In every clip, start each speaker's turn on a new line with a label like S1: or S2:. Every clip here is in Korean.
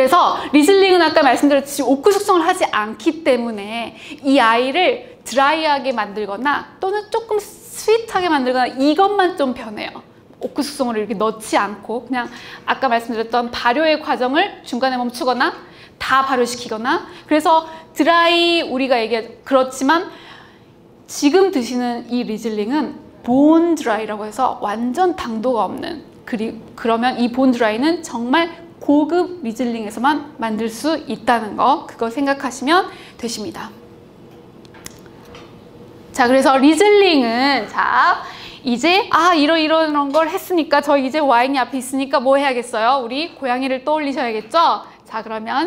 S1: 그래서 리즐링은 아까 말씀드렸듯이 오크 숙성을 하지 않기 때문에 이 아이를 드라이하게 만들거나 또는 조금 스윗하게 만들거나 이것만 좀 변해요. 오크 숙성을 이렇게 넣지 않고 그냥 아까 말씀드렸던 발효의 과정을 중간에 멈추거나 다 발효시키거나. 그래서 드라이 우리가 그렇지만 지금 드시는 이 리즐링은 본 드라이라고 해서 완전 당도가 없는, 그러면 이 본 드라이는 정말 고급 리즐링에서만 만들 수 있다는 거, 그거 생각하시면 되십니다. 자, 그래서 리즐링은 자 이제 이런 걸 했으니까 저 이제 와인이 앞에 있으니까 뭐 해야겠어요? 우리 고양이를 떠올리셔야겠죠? 자, 그러면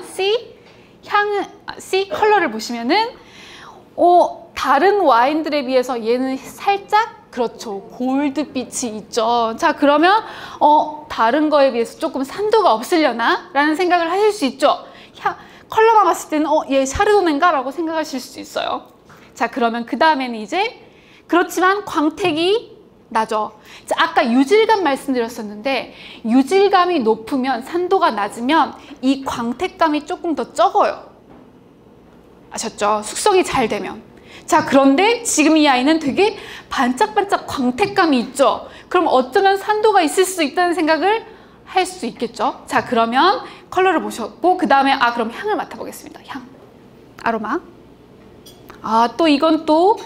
S1: C 컬러를 보시면은 다른 와인들에 비해서 얘는 살짝, 그렇죠, 골드빛이 있죠. 자, 그러면 다른 거에 비해서 조금 산도가 없으려나? 라는 생각을 하실 수 있죠. 컬러만 봤을 때는 얘 샤르도네인가? 라고 생각하실 수 있어요. 자, 그러면 그 다음에는 이제 그렇지만 광택이 나죠. 자, 아까 유질감 말씀드렸었는데 유질감이 높으면, 산도가 낮으면 이 광택감이 조금 더 적어요. 아셨죠? 숙성이 잘 되면. 자, 그런데 지금 이 아이는 되게 반짝반짝 광택감이 있죠. 그럼 어쩌면 산도가 있을 수 있다는 생각을 할 수 있겠죠. 자, 그러면 컬러를 보셨고 그 다음에 그럼 향을 맡아보겠습니다. 향, 아로마. 또 이건 또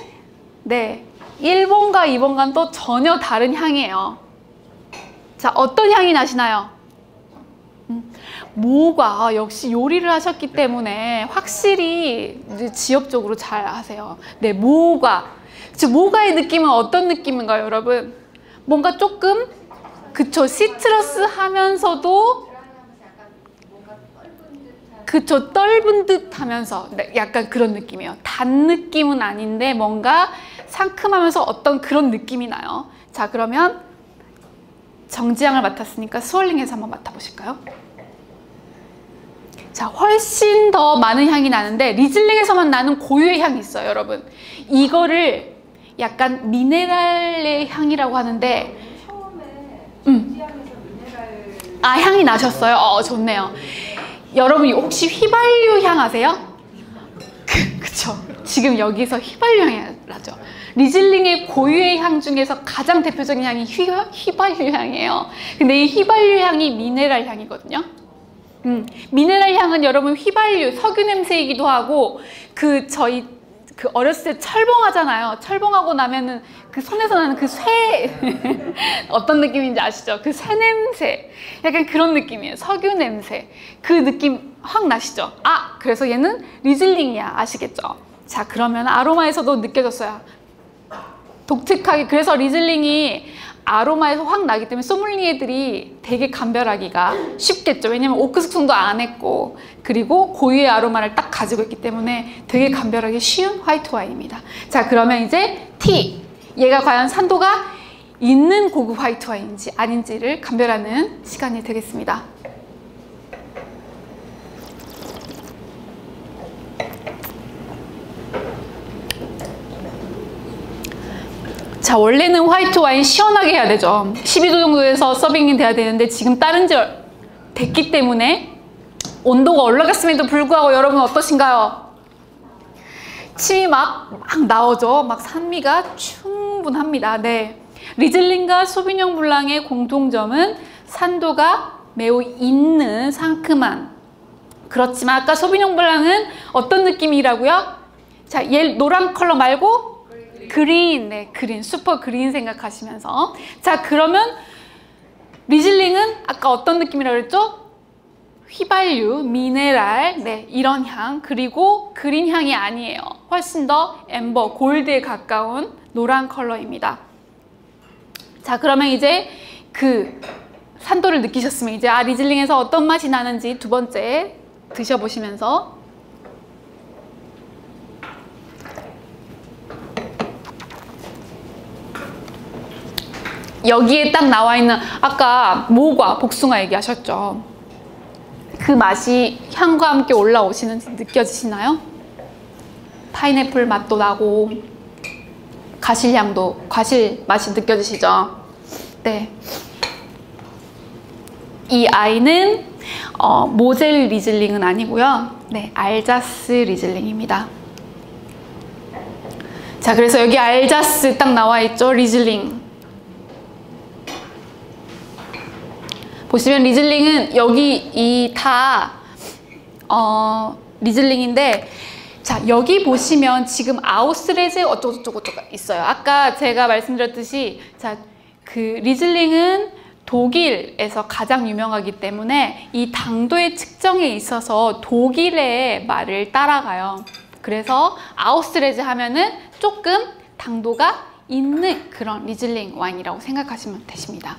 S1: 1번과 2번과는 또 전혀 다른 향이에요. 자, 어떤 향이 나시나요? 모과, 역시 요리를 하셨기 때문에 확실히 지역적으로 잘 하세요. 네, 모과. 모과의 느낌은 어떤 느낌인가요, 여러분? 뭔가 조금, 그쵸, 시트러스 하면서도, 그쵸, 떫은 듯 하면서 약간 그런 느낌이에요. 단 느낌은 아닌데 뭔가 상큼하면서 어떤 그런 느낌이 나요. 자, 그러면 정지향을 맡았으니까 스월링해서 한번 맡아보실까요? 자, 훨씬 더 많은 향이 나는데 리즐링에서만 나는 고유의 향이 있어요, 여러분. 이거를 약간 미네랄의 향이라고 하는데, 정지향에서 미네랄 향이 나셨어요? 좋네요. 여러분 혹시 휘발유 향 아세요? 그쵸, 지금 여기서 휘발유 향이 나죠. 리즐링의 고유의 향 중에서 가장 대표적인 향이 휘발유 향이에요. 근데 이 휘발유 향이 미네랄 향이거든요. 미네랄 향은 여러분 휘발유, 석유 냄새이기도 하고, 저희 어렸을 때 철봉하잖아요. 철봉하고 나면은 그 손에서 나는 그 쇠 어떤 느낌인지 아시죠? 그 쇠 냄새, 약간 그런 느낌이에요. 석유 냄새, 그 느낌 확 나시죠? 그래서 얘는 리즐링이야, 아시겠죠? 자, 그러면 아로마에서도 느껴졌어요. 독특하게. 그래서 리즐링이 아로마에서 확 나기 때문에 소믈리에들이 되게 감별하기가 쉽겠죠. 왜냐면 오크 숙성도 안 했고, 그리고 고유의 아로마를 딱 가지고 있기 때문에 되게 감별하기 쉬운 화이트 와인입니다. 자, 그러면 이제 T, 얘가 과연 산도가 있는 고급 화이트 와인인지 아닌지를 감별하는 시간이 되겠습니다. 자, 원래는 화이트 와인 시원하게 해야 되죠. 12도 정도에서 서빙이 돼야 되는데 지금 다른 지 됐기 때문에 온도가 올라갔음에도 불구하고 여러분 어떠신가요? 침이 막 나오죠. 막 산미가 충분합니다. 네, 리즐링과 소비뇽 블랑의 공통점은 산도가 매우 있는 상큼한, 그렇지만 아까 소비뇽 블랑은 어떤 느낌이라고요? 자, 얘 노란 컬러 말고 그린, 네, 그린, 슈퍼 그린 생각하시면서. 자, 그러면 리즐링은 아까 어떤 느낌이라고 그랬죠? 휘발유, 미네랄, 네, 이런 향. 그리고 그린 향이 아니에요. 훨씬 더 앰버, 골드에 가까운 노란 컬러입니다. 자, 그러면 이제 그 산도를 느끼셨으면 이제 리즐링에서 어떤 맛이 나는지 두 번째 드셔보시면서. 여기에 딱 나와 있는 아까 모과, 복숭아 얘기하셨죠? 그 맛이 향과 함께 올라오시는지 느껴지시나요? 파인애플 맛도 나고 가실향도, 과실 맛이 느껴지시죠? 네. 이 아이는 모젤 리즐링은 아니고요. 네, 알자스 리즐링입니다. 자, 그래서 여기 알자스 딱 나와 있죠. 리즐링. 보시면 리즐링은 여기 이 다 리즐링인데, 자, 여기 보시면 지금 아우스레즈 어쩌고저쩌고 있어요. 아까 제가 말씀드렸듯이, 자, 그 리즐링은 독일에서 가장 유명하기 때문에 이 당도의 측정에 있어서 독일의 말을 따라가요. 그래서 아우스레즈 하면은 조금 당도가 있는 그런 리즐링 와인이라고 생각하시면 되십니다.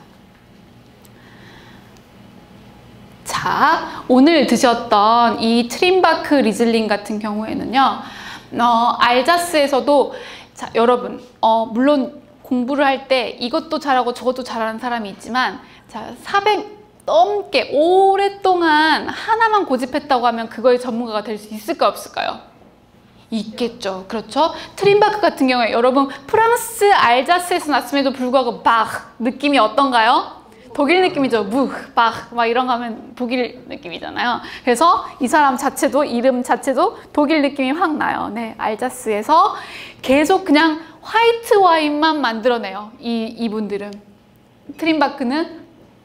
S1: 자, 오늘 드셨던 이 트림바크 리즐링 같은 경우에는요, 알자스에서도, 자, 여러분, 물론 공부를 할 때 이것도 잘하고 저것도 잘하는 사람이 있지만, 자, 400 넘게 오랫동안 하나만 고집했다고 하면 그거의 전문가가 될 수 있을까요, 없을까요? 있겠죠. 그렇죠? 트림바크 같은 경우에 여러분 프랑스 알자스에서 났음에도 불구하고 박 느낌이 어떤가요? 독일 느낌이죠. 박 막 이런 거 하면 독일 느낌이잖아요. 그래서 이 사람 자체도, 이름 자체도 독일 느낌이 확 나요. 네, 알자스에서 계속 그냥 화이트 와인만 만들어내요. 이분들은. 트림바크는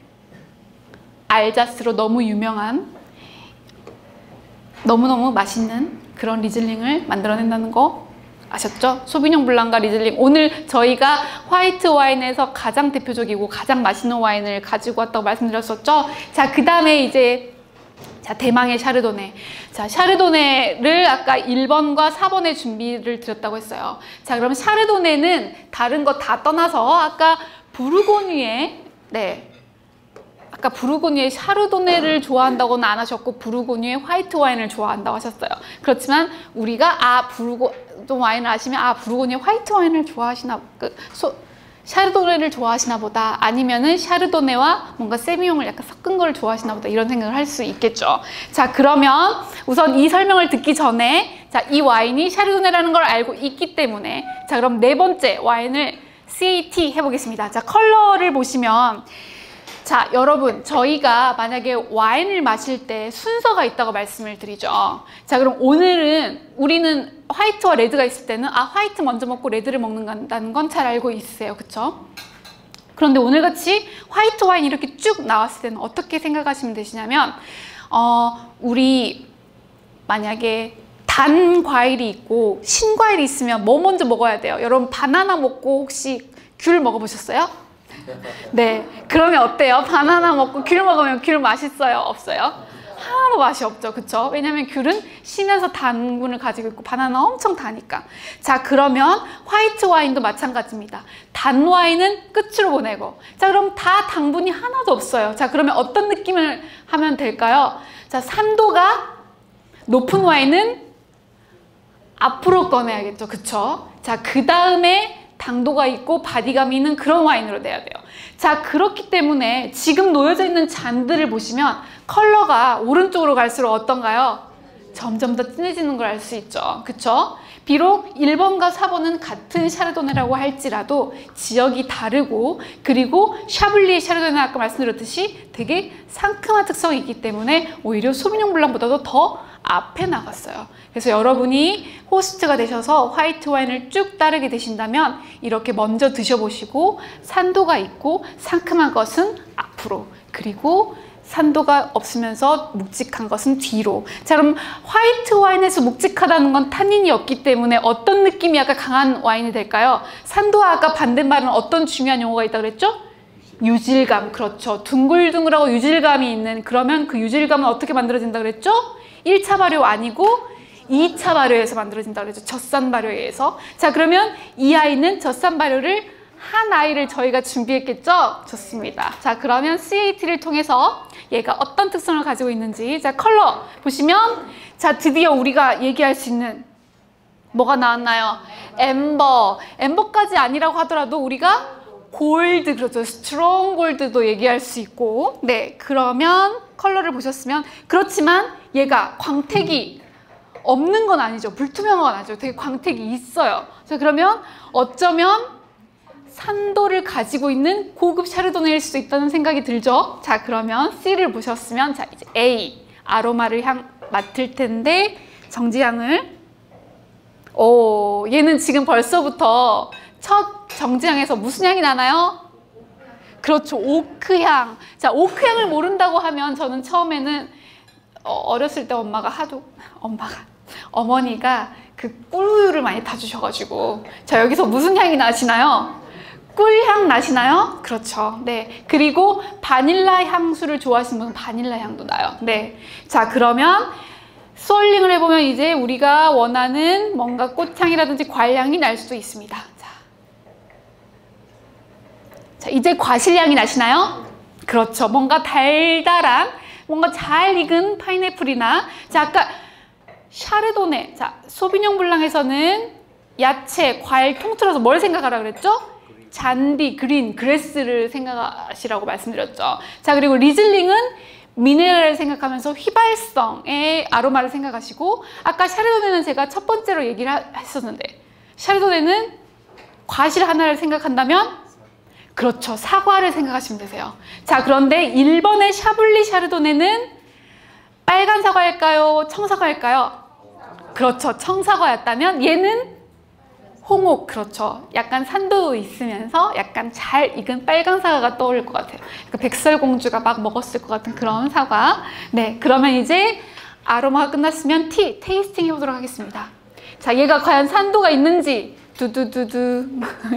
S1: 알자스로 너무 유명한, 너무너무 맛있는 그런 리즐링을 만들어낸다는 거 아셨죠? 소비뇽 블랑과 리즐링. 오늘 저희가 화이트 와인에서 가장 대표적이고 가장 맛있는 와인을 가지고 왔다고 말씀드렸었죠? 자, 그 다음에 이제, 자, 대망의 샤르도네. 자, 샤르도네를 아까 1번과 4번의 준비를 드렸다고 했어요. 자, 그럼 샤르도네는 다른 거 다 떠나서 아까 부르고뉴의, 네, 아까 부르고뉴의 샤르도네를 좋아한다고는 안 하셨고 부르고뉴의 화이트 와인을 좋아한다고 하셨어요. 그렇지만 우리가 부르고뉴 와인을 아시면 부르고뉴의 화이트 와인을 좋아하시나, 샤르도네를 좋아하시나 보다, 아니면은 샤르도네와 뭔가 세미용을 약간 섞은 걸 좋아하시나 보다, 이런 생각을 할 수 있겠죠. 자, 그러면 우선 이 설명을 듣기 전에, 자, 이 와인이 샤르도네라는 걸 알고 있기 때문에, 자, 그럼 네 번째 와인을 CAT 해보겠습니다. 자, 컬러를 보시면, 자, 여러분, 저희가 만약에 와인을 마실 때 순서가 있다고 말씀을 드리죠. 자, 그럼 오늘은 우리는 화이트와 레드가 있을 때는 화이트 먼저 먹고 레드를 먹는다는 건 잘 알고 있으세요. 그쵸? 그런데 오늘같이 화이트 와인이 이렇게 쭉 나왔을 때는 어떻게 생각하시면 되시냐면, 우리 만약에 단 과일이 있고 신과일이 있으면 뭐 먼저 먹어야 돼요? 여러분, 바나나 먹고 혹시 귤 먹어보셨어요? 네, 그러면 어때요? 바나나 먹고 귤 먹으면 귤 맛있어요? 없어요? 하나도 맛이 없죠. 그쵸? 왜냐면 귤은 쉬면서 당분을 가지고 있고 바나나 엄청 다니까. 자, 그러면 화이트 와인도 마찬가지입니다. 단 와인은 끝으로 보내고, 자, 그럼 다 당분이 하나도 없어요. 자, 그러면 어떤 느낌을 하면 될까요? 자, 산도가 높은 와인은 앞으로 꺼내야겠죠. 그쵸? 자, 그 다음에 당도가 있고 바디감이 있는 그런 와인으로 내야 돼요. 자, 그렇기 때문에 지금 놓여져 있는 잔들을 보시면 컬러가 오른쪽으로 갈수록 어떤가요? 점점 더 진해지는 걸 알 수 있죠. 그쵸? 비록 1번과 4번은 같은 샤르도네라고 할지라도 지역이 다르고, 그리고 샤블리의 샤르도네는 아까 말씀드렸듯이 되게 상큼한 특성이 있기 때문에 오히려 소비뇽 블랑보다도 더 앞에 나갔어요. 그래서 여러분이 호스트가 되셔서 화이트 와인을 쭉 따르게 되신다면 이렇게 먼저 드셔보시고, 산도가 있고 상큼한 것은 앞으로, 그리고 산도가 없으면서 묵직한 것은 뒤로. 자, 그럼 화이트 와인에서 묵직하다는 건 타닌이 없기 때문에 어떤 느낌이 약간 강한 와인이 될까요? 산도와 아까 반대말은 어떤 중요한 용어가 있다고 그랬죠? 유질감. 그렇죠. 둥글둥글하고 유질감이 있는, 그러면 그 유질감은 어떻게 만들어진다고 그랬죠? 1차 발효 아니고 2차 발효에서 만들어진다고 그랬죠. 젖산 발효에 의해서. 자, 그러면 이 아이는 젖산 발효를 한 아이를 저희가 준비했겠죠? 좋습니다. 자, 그러면 CAT를 통해서 얘가 어떤 특성을 가지고 있는지, 자, 컬러 보시면, 자, 드디어 우리가 얘기할 수 있는 뭐가 나왔나요? 엠버. 엠버까지 아니라고 하더라도 우리가 골드, 그렇죠. 스트롱 골드도 얘기할 수 있고, 네, 그러면 컬러를 보셨으면, 그렇지만 얘가 광택이 없는 건 아니죠. 불투명한 건 아니죠. 되게 광택이 있어요. 자, 그러면 어쩌면 산도를 가지고 있는 고급 샤르도네일 수도 있다는 생각이 들죠. 자, 그러면 C를 보셨으면 자, 이제 A 아로마를 맡을 텐데 정지향을 얘는 지금 벌써부터 첫 정지향에서 무슨 향이 나나요? 그렇죠. 오크향. 자, 오크향을 모른다고 하면 저는 처음에는 어렸을 때 어머니가 그 꿀우유를 많이 타주셔가지고 자, 여기서 무슨 향이 나시나요? 꿀향 나시나요? 그렇죠. 네. 그리고 바닐라 향수를 좋아하시는 분은 바닐라 향도 나요. 네. 자, 그러면 스월링을 해보면 이제 우리가 원하는 뭔가 꽃향이라든지 과일향이 날 수도 있습니다. 자, 이제 과실향이 나시나요? 그렇죠. 뭔가 달달한, 뭔가 잘 익은 파인애플이나, 자, 아까 샤르도네, 자, 소비뇽 블랑에서는 야채, 과일 통틀어서 뭘 생각하라 그랬죠? 잔디, 그린, 그레스를 생각하시라고 말씀드렸죠. 자, 그리고 리즐링은 미네랄을 생각하면서 휘발성의 아로마를 생각하시고, 아까 샤르도네는 제가 첫 번째로 얘기를 했었는데, 샤르도네는 과실 하나를 생각한다면 그렇죠. 사과를 생각하시면 되세요. 자, 그런데 1번의 샤블리 샤르도네는 빨간 사과일까요? 청사과일까요? 그렇죠. 청사과였다면 얘는 홍옥. 그렇죠. 약간 산도 있으면서 약간 잘 익은 빨간 사과가 떠오를 것 같아요. 그러니까 백설공주가 막 먹었을 것 같은 그런 사과. 네, 그러면 이제 아로마가 끝났으면 테이스팅 해보도록 하겠습니다. 자, 얘가 과연 산도가 있는지 두두두두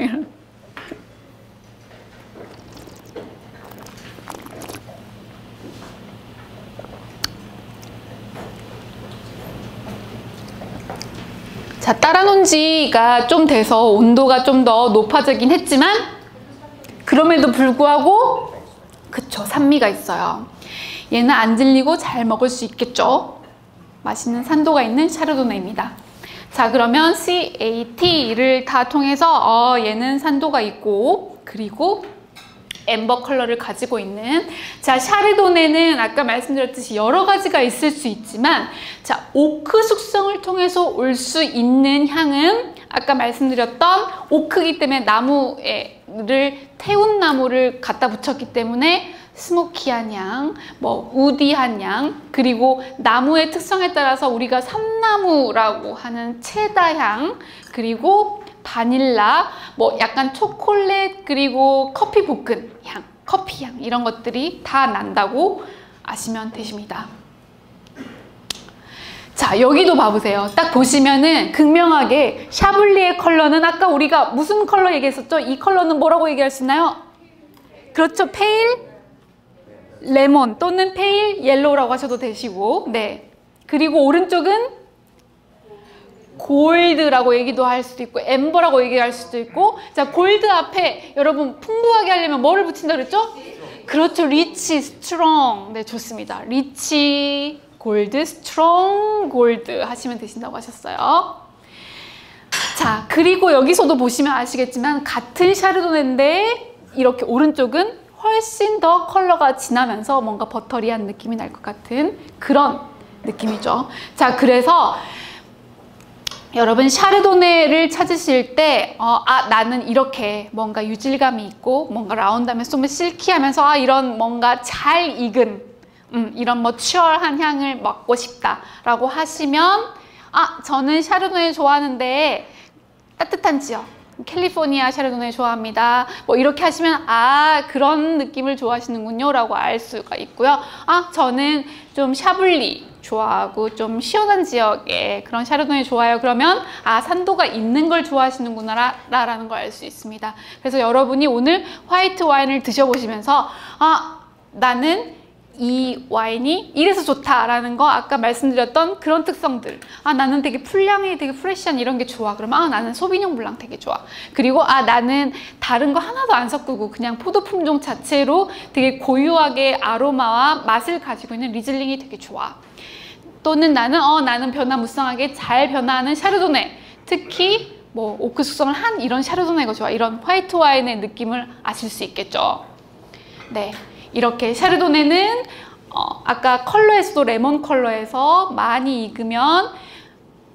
S1: 자, 따라놓은 지가 좀 돼서 온도가 좀 더 높아지긴 했지만 그럼에도 불구하고 그쵸, 산미가 있어요. 얘는 안 질리고 잘 먹을 수 있겠죠. 맛있는 산도가 있는 샤르도네입니다. 자, 그러면 CAT를 다 통해서 얘는 산도가 있고 그리고 엠버 컬러를 가지고 있는, 자, 샤르도네는 아까 말씀드렸듯이 여러 가지가 있을 수 있지만, 자, 오크 숙성을 통해서 올 수 있는 향은 아까 말씀드렸던 오크이기 때문에 나무를 태운 나무를 갖다 붙였기 때문에 스모키한 향, 뭐 우디한 향, 그리고 나무의 특성에 따라서 우리가 삼나무라고 하는 체다 향, 그리고 바닐라, 뭐 약간 초콜릿, 그리고 커피 볶은 향, 커피 향, 이런 것들이 다 난다고 아시면 되십니다. 자, 여기도 봐보세요. 딱 보시면은 극명하게 샤블리의 컬러는 아까 우리가 무슨 컬러 얘기했었죠? 이 컬러는 뭐라고 얘기할 수 있나요? 그렇죠. 페일 레몬 또는 페일 옐로우라고 하셔도 되시고, 네. 그리고 오른쪽은 골드라고 얘기도 할 수도 있고 엠버라고 얘기할 수도 있고, 자, 골드 앞에 여러분 풍부하게 하려면 뭐를 붙인다 그랬죠? 그렇죠. 리치, 스트롱. 네, 좋습니다. 리치, 골드, 스트롱, 골드 하시면 되신다고 하셨어요. 자, 그리고 여기서도 보시면 아시겠지만 같은 샤르도네인데 이렇게 오른쪽은 훨씬 더 컬러가 진하면서 뭔가 버터리한 느낌이 날 것 같은 그런 느낌이죠. 자, 그래서 여러분 샤르도네를 찾으실 때 나는 이렇게 뭔가 유질감이 있고 뭔가 라운드하면 좀 실키하면서 이런 뭔가 잘 익은 이런 머추얼한 향을 맡고 싶다라고 하시면 저는 샤르도네 좋아하는데 따뜻한 지역 캘리포니아 샤르도네 좋아합니다. 뭐 이렇게 하시면 그런 느낌을 좋아하시는군요 라고 알 수가 있고요. 저는 좀 샤블리 좋아하고 좀 시원한 지역의 그런 샤르도네 좋아해요. 그러면 산도가 있는 걸 좋아하시는구나 라는 걸 알 수 있습니다. 그래서 여러분이 오늘 화이트 와인을 드셔보시면서 나는 이 와인이 이래서 좋다라는 거, 아까 말씀드렸던 그런 특성들, 나는 되게 풀향이 되게 프레시한 이런 게 좋아. 그러면 나는 소비뇽 블랑 되게 좋아. 그리고 나는 다른 거 하나도 안 섞고 그냥 포도 품종 자체로 되게 고유하게 아로마와 맛을 가지고 있는 리즐링이 되게 좋아. 또는 나는 변화무쌍하게 잘 변화하는 샤르도네, 특히 뭐 오크 숙성을 한 이런 샤르도네가 좋아. 이런 화이트 와인의 느낌을 아실 수 있겠죠. 네, 이렇게 샤르도네는 아까 컬러에서도 레몬 컬러에서 많이 익으면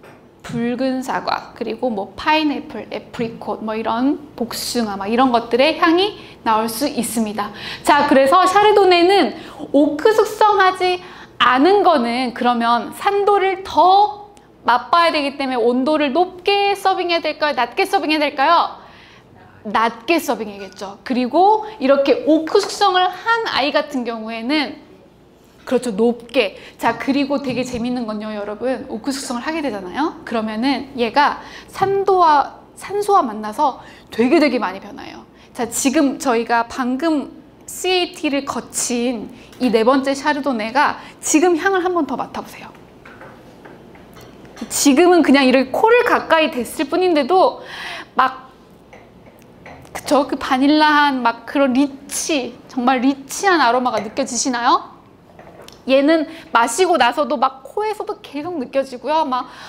S1: 붉은 사과, 그리고 뭐 파인애플, 애프리콧, 뭐 이런 복숭아, 막 이런 것들의 향이 나올 수 있습니다. 자, 그래서 샤르도네는 오크 숙성하지 않은 거는 그러면 산도를 더 맛봐야 되기 때문에 온도를 높게 서빙해야 될까요? 낮게 서빙해야 될까요? 낮게 서빙해야겠죠. 그리고 이렇게 오크 숙성을 한 아이 같은 경우에는 그렇죠, 높게. 자, 그리고 되게 재밌는 건요, 여러분. 오크 숙성을 하게 되잖아요. 그러면은 얘가 산소와 만나서 되게 많이 변해요. 자, 지금 저희가 방금 CAT를 거친 이 네 번째 샤르도네가 지금 향을 한 번 더 맡아보세요. 지금은 그냥 이렇게 코를 가까이 댔을 뿐인데도 막 그쵸? 그 바닐라한 막 그런 정말 리치한 아로마가 느껴지시나요? 얘는 마시고 나서도 막 코에서도 계속 느껴지고요.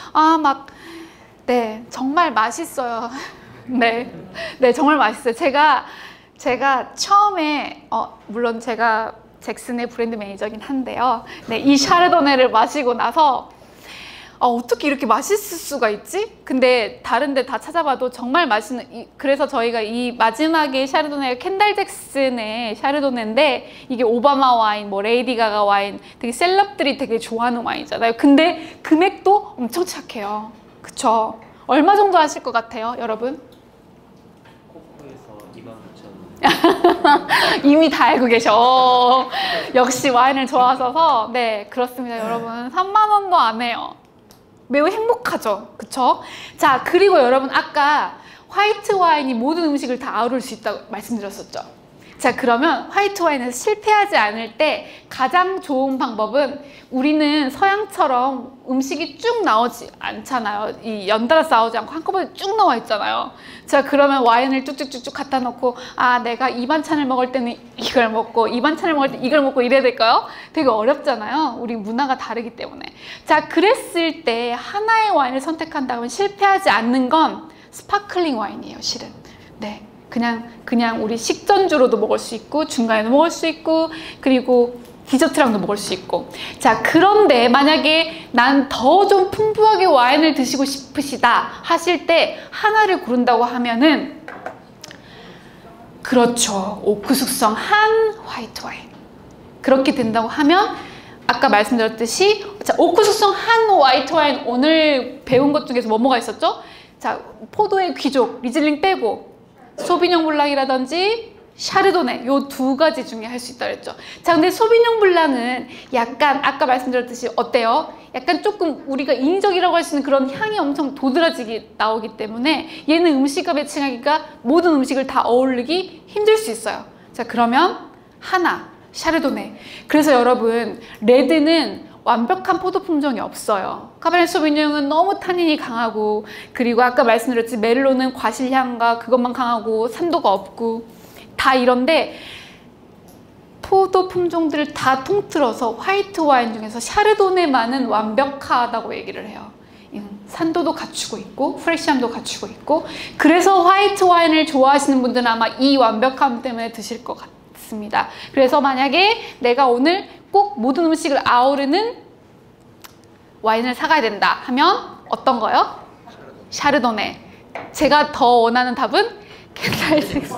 S1: 네, 정말 맛있어요. 네, 정말 맛있어요. 제가 처음에, 물론 제가 잭슨의 브랜드 매니저긴 한데요. 네, 이 샤르도네를 마시고 나서 어떻게 이렇게 맛있을 수가 있지? 근데 다른 데 다 찾아봐도 정말 맛있는, 그래서 저희가 이 마지막에 샤르도네가 켄달 잭슨의 샤르도네인데 이게 오바마 와인, 뭐 레이디 가가 와인, 되게 셀럽들이 되게 좋아하는 와인이잖아요. 근데 금액도 엄청 착해요. 그쵸? 얼마 정도 하실 것 같아요, 여러분?
S2: 코코에서 29,000원.
S1: 이미 다 알고 계셔. 역시 와인을 좋아하셔서. 네, 그렇습니다, 여러분. 3만 원도 안 해요. 매우 행복하죠. 그쵸? 자, 그리고 여러분 아까 화이트 와인이 모든 음식을 다 아우를 수 있다고 말씀드렸었죠. 자, 그러면 화이트 와인에서 실패하지 않을 때 가장 좋은 방법은 우리는 서양처럼 음식이 쭉 나오지 않잖아요. 이 연달아 나오지 않고 한꺼번에 쭉 나와 있잖아요. 자, 그러면 와인을 쭉쭉쭉쭉 갖다 놓고 내가 이 반찬을 먹을 때는 이걸 먹고 이 반찬을 먹을 때 이걸 먹고 이래야 될까요? 되게 어렵잖아요. 우리 문화가 다르기 때문에. 자, 그랬을 때 하나의 와인을 선택한다면 실패하지 않는 건 스파클링 와인이에요, 실은. 네. 그냥 우리 식전주로도 먹을 수 있고 중간에도 먹을 수 있고 그리고 디저트랑도 먹을 수 있고. 자, 그런데 만약에 난 더 좀 풍부하게 와인을 드시고 싶으시다 하실 때 하나를 고른다고 하면은 그렇죠, 오크 숙성한 화이트 와인. 그렇게 된다고 하면 아까 말씀드렸듯이 자, 오크 숙성한 화이트 와인 오늘 배운 것 중에서 뭐가 있었죠? 자, 포도의 귀족 리즐링 빼고 소비뇽 블랑이라든지 샤르도네 요 두 가지 중에 할 수 있다 그랬죠. 자, 근데 소비뇽 블랑은 약간 아까 말씀드렸듯이 어때요? 약간 조금 우리가 인위적이라고 할 수 있는 그런 향이 엄청 도드라지게 나오기 때문에 얘는 음식과 매칭하기가 모든 음식을 다 어울리기 힘들 수 있어요. 자, 그러면 하나 샤르도네. 그래서 여러분 레드는 완벽한 포도 품종이 없어요. 카베르네 소비뇽은 너무 타닌이 강하고 그리고 아까 말씀드렸지 메를로는 과실향과 그것만 강하고 산도가 없고 다 이런데 포도 품종들을 다 통틀어서 화이트 와인 중에서 샤르도네만은 완벽하다고 얘기를 해요. 산도도 갖추고 있고 프레시함도 갖추고 있고 그래서 화이트 와인을 좋아하시는 분들은 아마 이 완벽함 때문에 드실 것 같습니다. 그래서 만약에 내가 오늘 꼭 모든 음식을 아우르는 와인을 사가야 된다 하면 어떤 거요? 샤르도네. 제가 더 원하는 답은 켄달 잭슨.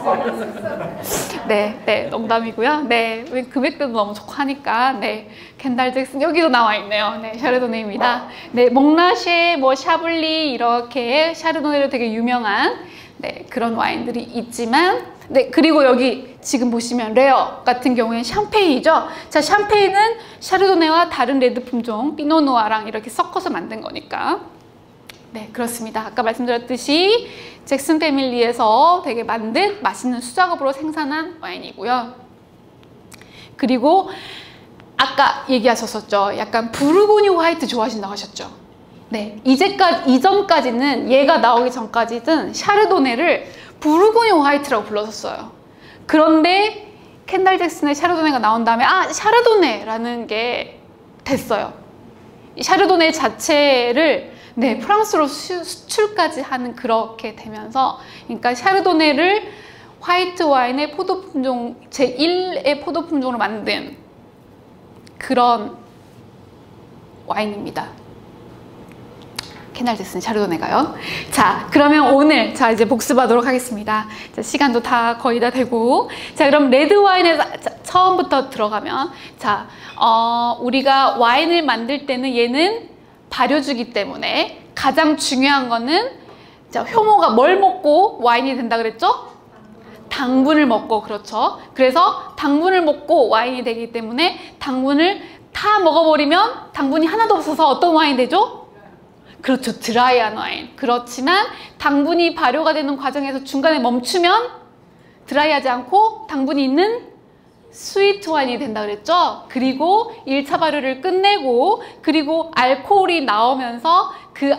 S1: 네, 농담이고요. 네, 금액대도 너무 좋고 하니까 네, 켄달 잭슨 여기도 나와 있네요. 네, 샤르도네입니다. 네, 몽라쉐, 뭐 샤블리 이렇게 샤르도네로 되게 유명한 네, 그런 와인들이 있지만 네, 그리고 여기 지금 보시면 레어 같은 경우에는 샴페인이죠. 자, 샴페인은 샤르도네와 다른 레드 품종 피노누아랑 이렇게 섞어서 만든 거니까 네, 그렇습니다. 아까 말씀드렸듯이 잭슨 패밀리에서 되게 만든 맛있는 수작업으로 생산한 와인이고요. 그리고 아까 얘기하셨었죠. 약간 부르고뉴 화이트 좋아하신다고 하셨죠. 네, 이전까지는 얘가 나오기 전까지는 샤르도네를 부르고뉴 화이트라고 불렀었어요. 그런데 켄달 잭슨의 샤르도네가 나온 다음에 샤르도네라는 게 됐어요. 이 샤르도네 자체를 네, 프랑스로 수출까지 하는 그렇게 되면서 그러니까 샤르도네를 화이트 와인의 포도 품종 제1의 포도 품종으로 만든 그런 와인입니다. 캐날데스는 샤르도네가요. 자, 그러면 오늘 자 이제 복습하도록 하겠습니다. 자, 시간도 다 거의 다 되고, 자 그럼 레드 와인에 처음부터 들어가면, 자 우리가 와인을 만들 때는 얘는 발효주기 때문에 가장 중요한 거는, 자 효모가 뭘 먹고 와인이 된다 그랬죠? 당분을 먹고. 그렇죠. 그래서 당분을 먹고 와인이 되기 때문에 당분을 다 먹어버리면 당분이 하나도 없어서 어떤 와인이 되죠? 그렇죠. 드라이한 와인. 그렇지만 당분이 발효가 되는 과정에서 중간에 멈추면 드라이하지 않고 당분이 있는 스위트 와인이 된다 그랬죠. 그리고 1차 발효를 끝내고, 그리고 알코올이 나오면서 그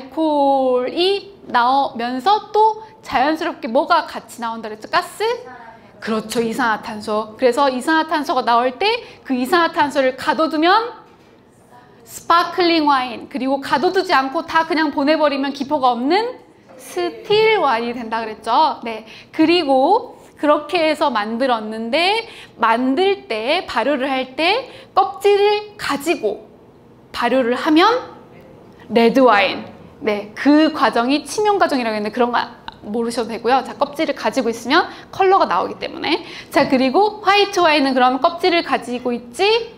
S1: 알코올이 나오면서 또 자연스럽게 뭐가 같이 나온다 그랬죠? 가스? 그렇죠. 이산화탄소. 그래서 이산화탄소가 나올 때 그 이산화탄소를 가둬두면 스파클링 와인, 그리고 가둬두지 않고 다 그냥 보내버리면 기포가 없는 스틸 와인이 된다 그랬죠. 네. 그리고 그렇게 해서 만들었는데, 만들 때, 발효를 할 때 껍질을 가지고 발효를 하면 레드 와인. 네. 그 과정이 치명 과정이라고 했는데 그런 거 모르셔도 되고요. 자, 껍질을 가지고 있으면 컬러가 나오기 때문에. 자, 그리고 화이트 와인은 그러면 껍질을 가지고 있지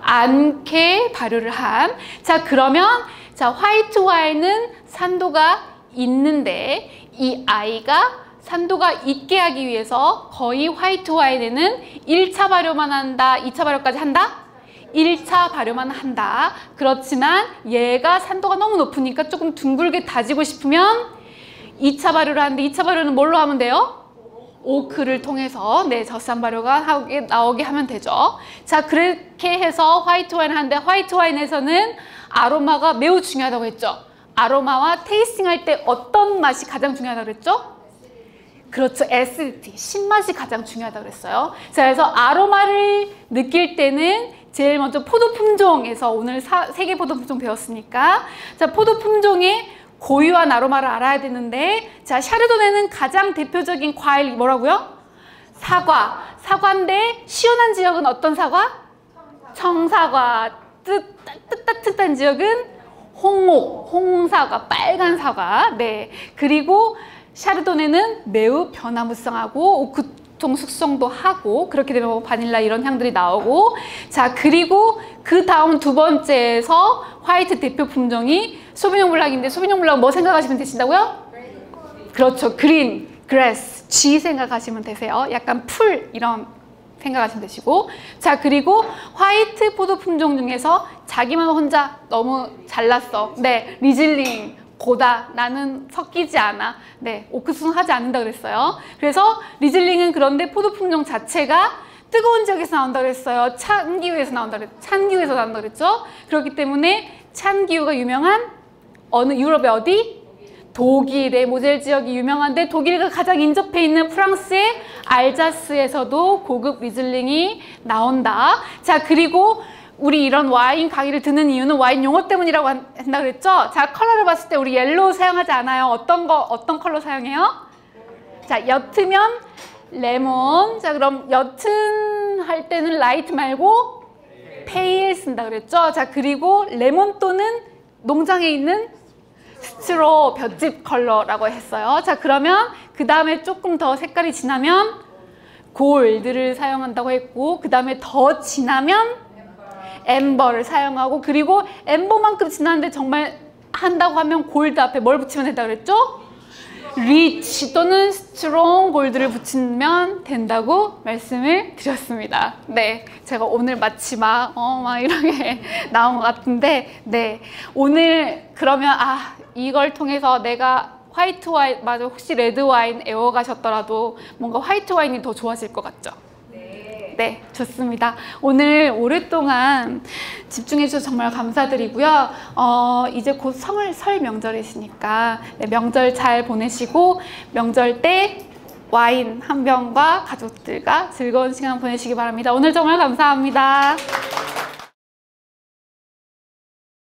S1: 않게 발효를 한. 자, 그러면 자, 화이트 와인은 산도가 있는데, 이 아이가 산도가 있게 하기 위해서 거의 화이트 와인에는 1차 발효만 한다, 2차 발효까지 한다? 1차 발효만 한다. 그렇지만 얘가 산도가 너무 높으니까 조금 둥글게 다지고 싶으면 2차 발효를 하는데, 2차 발효는 뭘로 하면 돼요? 오크를 통해서, 네, 젖산 발효가 나오게 하면 되죠. 자, 그렇게 해서 화이트 와인을 하는데, 화이트 와인에서는 아로마가 매우 중요하다고 했죠. 아로마와 테이스팅 할 때 어떤 맛이 가장 중요하다고 그랬죠? 그렇죠. 에시디티, 신맛이 가장 중요하다고 그랬어요. 자, 그래서 아로마를 느낄 때는 제일 먼저 포도 품종에서, 오늘 3개 포도 품종 배웠으니까, 자, 포도 품종의 고유한 아로마를 알아야 되는데, 자, 샤르도네는 가장 대표적인 과일이 뭐라고요? 사과. 사과인데 시원한 지역은 어떤 사과? 청사과. 따뜻한 지역은 홍옥, 홍사과, 빨간 사과. 네. 그리고 샤르도네는 매우 변화무쌍하고 오크통 숙성도 하고, 그렇게 되면 뭐 바닐라 이런 향들이 나오고. 자, 그리고 그 다음 두 번째에서 화이트 대표 품종이 소비뇽 블랑인데, 소비뇽 블랑 뭐 생각하시면 되신다고요? 그렇죠. 그린, 그래스, 쥐 생각하시면 되세요. 약간 풀 이런 생각하시면 되시고. 자, 그리고 화이트 포도 품종 중에서 자기만 혼자 너무 잘났어. 네, 리즐링, 고다, 나는 섞이지 않아. 네, 오크수는 하지 않는다 그랬어요. 그래서 리즐링은 그런데 포도 품종 자체가 뜨거운 지역에서 나온다 그랬어요. 찬 기후에서 나온다 그랬죠. 찬 기후에서 나온다 그랬죠. 그렇기 때문에 찬 기후가 유명한 어느 유럽의 어디? 독일의 모젤 지역이 유명한데, 독일과 가장 인접해 있는 프랑스의 알자스에서도 고급 리즐링이 나온다. 자, 그리고 우리 이런 와인 강의를 듣는 이유는 와인 용어 때문이라고 한다 그랬죠? 자, 컬러를 봤을 때 우리 옐로우 사용하지 않아요. 어떤 컬러 사용해요? 자, 옅으면 레몬. 자, 그럼 옅은 할 때는 라이트 말고 페일 쓴다 그랬죠? 자, 그리고 레몬 또는 농장에 있는 스트로 볏짚 컬러라고 했어요. 자, 그러면 그 다음에 조금 더 색깔이 진하면 골드를 사용한다고 했고, 그 다음에 더 진하면 엠버를 사용하고, 그리고 엠버만큼 진한데 정말 한다고 하면 골드 앞에 뭘 붙이면 된다고 그랬죠? 리치 또는 스트롱 골드를 붙이면 된다고 말씀을 드렸습니다. 네, 제가 오늘 마치 막 이렇게 나온 것 같은데, 네, 오늘 그러면 이걸 통해서 내가 화이트 와인, 맞아, 혹시 레드 와인 애워가셨더라도 뭔가 화이트 와인이 더 좋아질 것 같죠? 네, 좋습니다. 오늘 오랫동안 집중해주셔서 정말 감사드리고요. 이제 곧 설 명절이시니까 네, 명절 잘 보내시고, 명절 때 와인 한 병과 가족들과 즐거운 시간 보내시기 바랍니다. 오늘 정말 감사합니다.